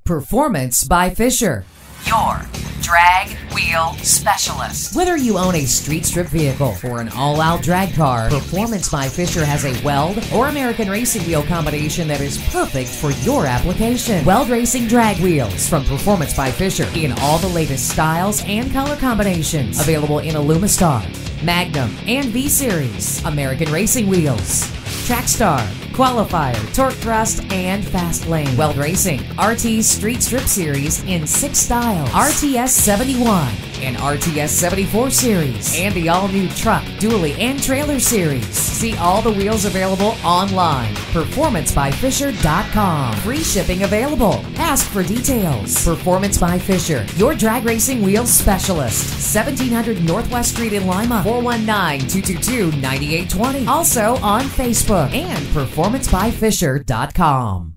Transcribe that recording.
Performance by Fisher, your drag wheel specialist. Whether you own a street strip vehicle or an all-out drag car, Performance by Fisher has a Weld or American Racing Wheel combination that is perfect for your application. Weld Racing drag wheels from Performance by Fisher in all the latest styles and color combinations. Available in Alumistar, Magnum, and V-Series. American Racing wheels, Trackstar, Qualifier, Torque Thrust, and Fast Lane. Weld Racing RT Street Strip Series in 6 styles: RTS 71 and RTS 74 series, and the all-new Truck, Dually, and Trailer series. See all the wheels available online. PerformanceByFisher.com. Free shipping available. Ask for details. Performance by Fisher, your drag racing wheels specialist. 1700 Northwest Street in Lima. 419-222-9820. Also on Facebook and PerformanceByFisher.com.